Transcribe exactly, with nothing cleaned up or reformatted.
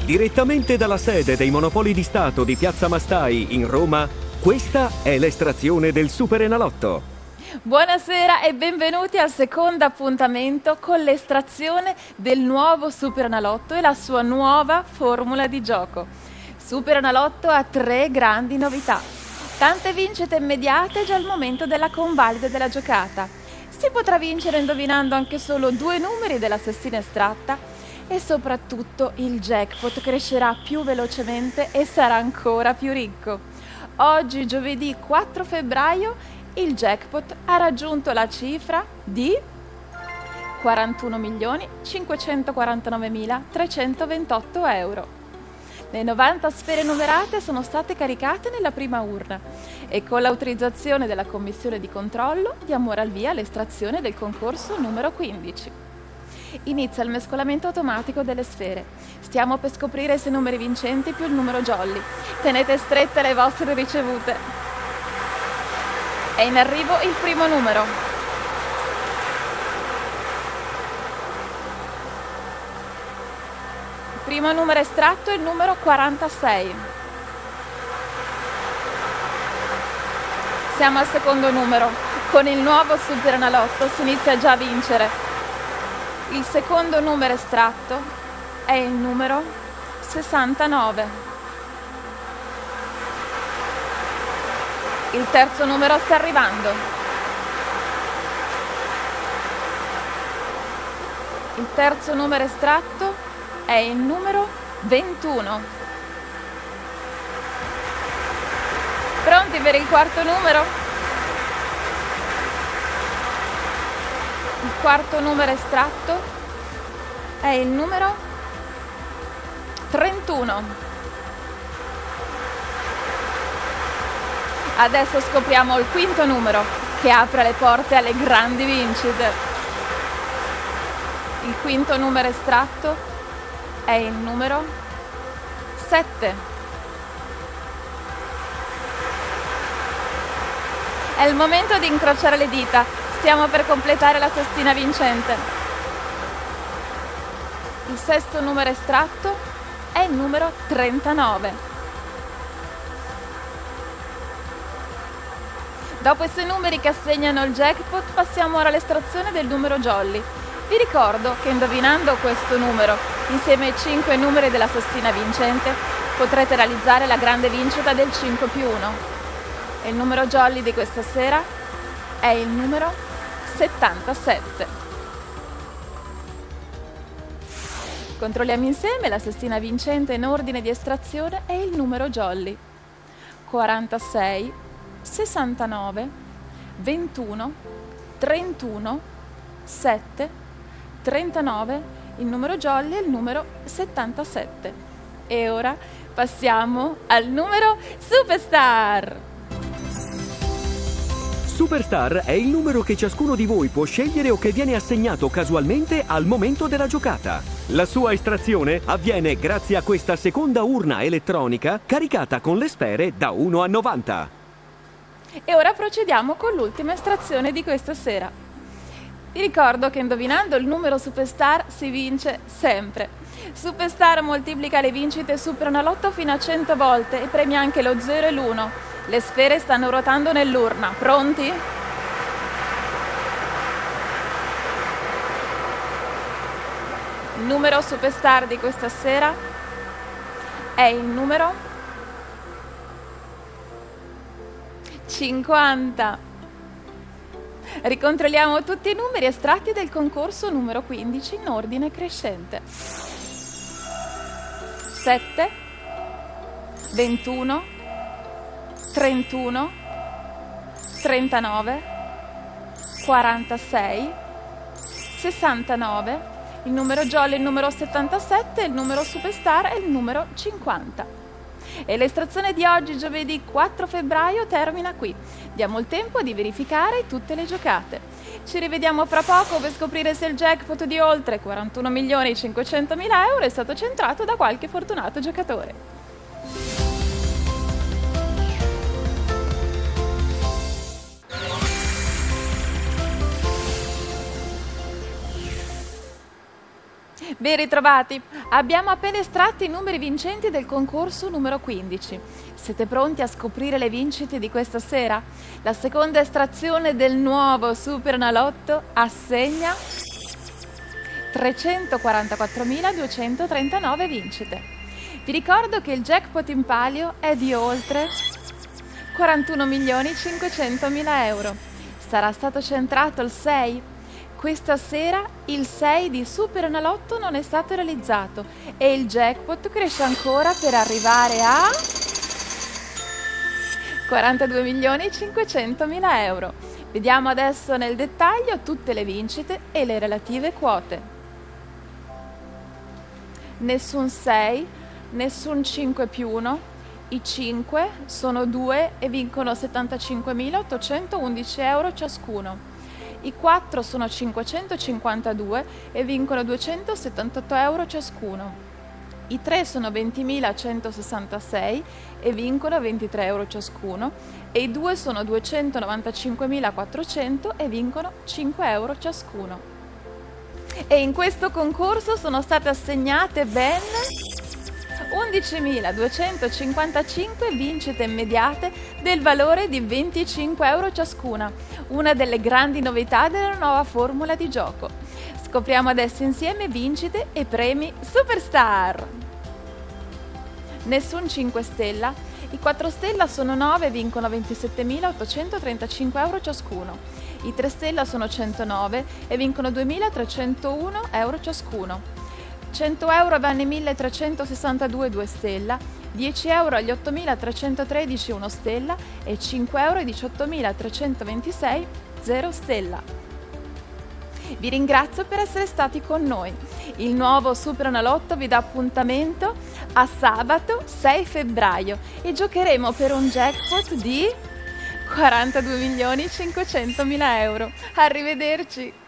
Direttamente dalla sede dei Monopoli di Stato di Piazza Mastai in Roma, questa è l'estrazione del Superenalotto. Buonasera e benvenuti al secondo appuntamento con l'estrazione del nuovo Superenalotto e la sua nuova formula di gioco. Superenalotto ha tre grandi novità. Tante vincite immediate già al momento della convalida della giocata. Si potrà vincere indovinando anche solo due numeri della sestina estratta e soprattutto il jackpot crescerà più velocemente e sarà ancora più ricco. Oggi, giovedì quattro febbraio, il jackpot ha raggiunto la cifra di quarantuno milioni cinquecentoquarantanovemilatrecentoventotto euro. Le novanta sfere numerate sono state caricate nella prima urna e con l'autorizzazione della commissione di controllo diamo ora il via all'estrazione del concorso numero quindici. Inizia il mescolamento automatico delle sfere. Stiamo per scoprire se i numeri vincenti più il numero jolly. Tenete strette le vostre ricevute. È in arrivo il primo numero. Il primo numero estratto è il numero quarantasei. Siamo al secondo numero. Con il nuovo Superenalotto si inizia già a vincere. Il secondo numero estratto è il numero sessantanove. Il terzo numero sta arrivando. Il terzo numero estratto è il numero ventuno. Pronti per il quarto numero? Il quarto numero estratto è il numero trentuno. Adesso scopriamo il quinto numero che apre le porte alle grandi vincite. Il quinto numero estratto è il numero sette. È il momento di incrociare le dita. Stiamo per completare la sestina vincente. Il sesto numero estratto è il numero trentanove. Dopo i sei numeri che assegnano il jackpot, passiamo ora all'estrazione del numero jolly. Vi ricordo che indovinando questo numero, insieme ai cinque numeri della sestina vincente, potrete realizzare la grande vincita del cinque più uno. E il numero jolly di questa sera è il numero settantasette. Controlliamo insieme la sestina vincente in ordine di estrazione e il numero jolly. quarantasei, sessantanove, ventuno, trentuno, sette, trentanove, il numero jolly è il numero settantasette. E ora passiamo al numero Superstar. Superstar è il numero che ciascuno di voi può scegliere o che viene assegnato casualmente al momento della giocata. La sua estrazione avviene grazie a questa seconda urna elettronica caricata con le sfere da uno a novanta. E ora procediamo con l'ultima estrazione di questa sera. Vi ricordo che indovinando il numero Superstar si vince sempre. Superstar moltiplica le vincite Superenalotto fino a cento volte e premia anche lo zero e l'uno. Le sfere stanno ruotando nell'urna. Pronti? Il numero Superstar di questa sera è il numero cinquanta. Ricontrolliamo tutti i numeri estratti del concorso numero quindici in ordine crescente. sette, ventuno, trentuno, trentanove, quarantasei, sessantanove, il numero jolly è il numero settantasette, il numero Superstar è il numero cinquanta. E l'estrazione di oggi, giovedì quattro febbraio, termina qui. Diamo il tempo di verificare tutte le giocate. Ci rivediamo fra poco per scoprire se il jackpot di oltre quarantuno milioni cinquecentomila euro è stato centrato da qualche fortunato giocatore. Ben ritrovati! Abbiamo appena estratto i numeri vincenti del concorso numero quindici. Siete pronti a scoprire le vincite di questa sera? La seconda estrazione del nuovo Superenalotto assegna trecentoquarantaquattromiladuecentotrentanove vincite. Vi ricordo che il jackpot in palio è di oltre quarantuno milioni cinquecentomila euro. Sarà stato centrato il sei? Questa sera il sei di Superenalotto non è stato realizzato e il jackpot cresce ancora per arrivare a quarantadue milioni cinquecentomila euro. Vediamo adesso nel dettaglio tutte le vincite e le relative quote. Nessun sei, nessun cinque più uno, i cinque sono due e vincono settantacinquemilaottocentoundici euro ciascuno. I quattro sono cinquecentocinquantadue e vincono duecentosettantotto euro ciascuno. I tre sono ventimilacentosessantasei e vincono ventitré euro ciascuno. E i due sono duecentonovantacinquemilaquattrocento e vincono cinque euro ciascuno. E in questo concorso sono state assegnate ben undicimiladuecentocinquantacinque vincite immediate del valore di venticinque euro ciascuna, una delle grandi novità della nuova formula di gioco. Scopriamo adesso insieme vincite e premi Superstar. Nessun cinque stella, i quattro stella sono nove e vincono ventisettemilaottocentotrentacinque euro ciascuno. I tre stella sono centonove e vincono duemilatrecentouno euro ciascuno. cento euro vanno i milletrecentosessantadue due stella, dieci euro agli ottomilatrecentotredici uno stella e cinque euro ai diciottomilatrecentoventisei zero stella. Vi ringrazio per essere stati con noi. Il nuovo Superenalotto vi dà appuntamento a sabato sei febbraio e giocheremo per un jackpot di quarantadue milioni cinquecentomila euro. Arrivederci!